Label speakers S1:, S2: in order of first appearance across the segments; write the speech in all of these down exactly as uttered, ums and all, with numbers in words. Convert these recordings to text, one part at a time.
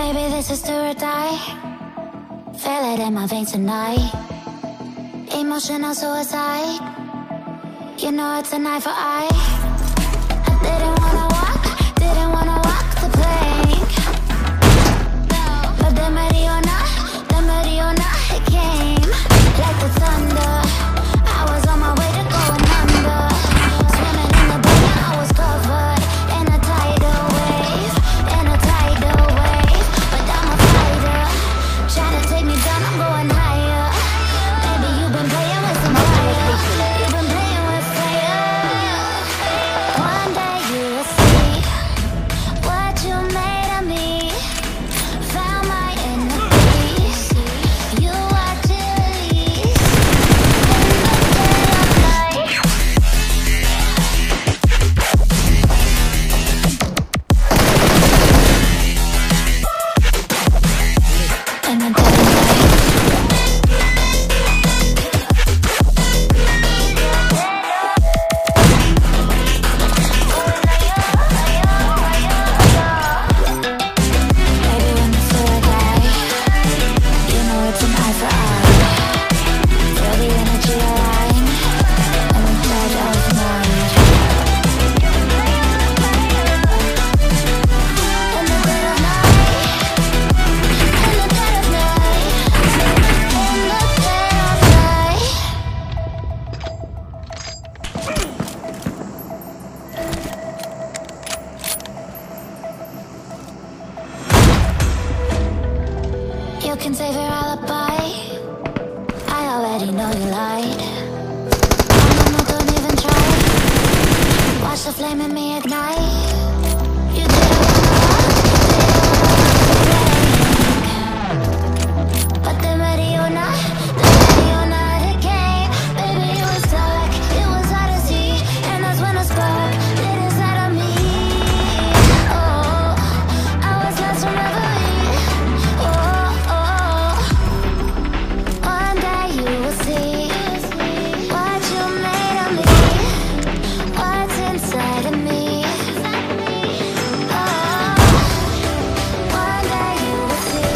S1: Baby, this is do or die. Feel it in my veins tonight. Emotional suicide. You know it's an eye for eye. I didn't wanna walk, didn't wanna walk the plank. But the Mariona, the Mariona, it came like the thunder. I was on my way to going under. Swimming in the bay, I was covered in a tidal wave, in a tidal wave. But I'm a fighter, trying to take me down, I'm going higher. Baby, you've been playing with some fire. You've been playing with fire. One day you will see what you made of me. Found my inner peace. You watch it release in the dead of night. In the dead of night. Baby, when the floor die, you know it's an eye for eye. Feel the energy align, and the dead of night. In the dead of night. In the dead of night. In the dead of night. You can save your alibi. I already know you lied. Oh, no, no, don't even try. Watch the flame in me ignite. You didn't wanna walk, but the Mariona, the Mariona, it came. Baby, it was dark, it was hard to see, and that's when a spark lit inside of me. Oh, I was lost from reverie. Oh, oh, one day you will see what you made of me, what's inside of me. Oh, one day you will see.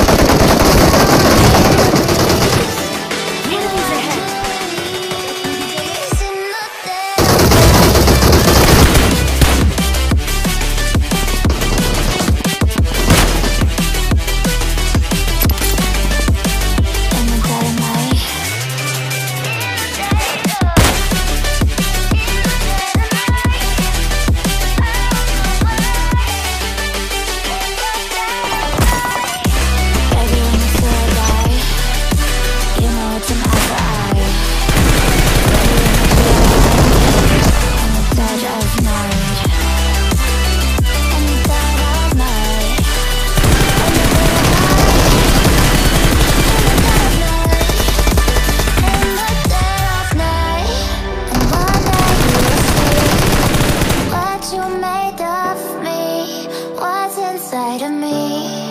S1: Feelings ahead. In the dead of in the dead of night. Baby, when the floor die, you know it's an eye for eye. In the dead of night. In the dead of night. In the dead of night. And one day you will see what you made of me, what's inside of me.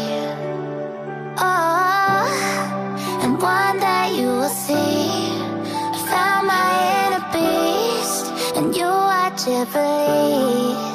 S1: Oh, and one day you will see I found my inner beast, and you watch it bleed.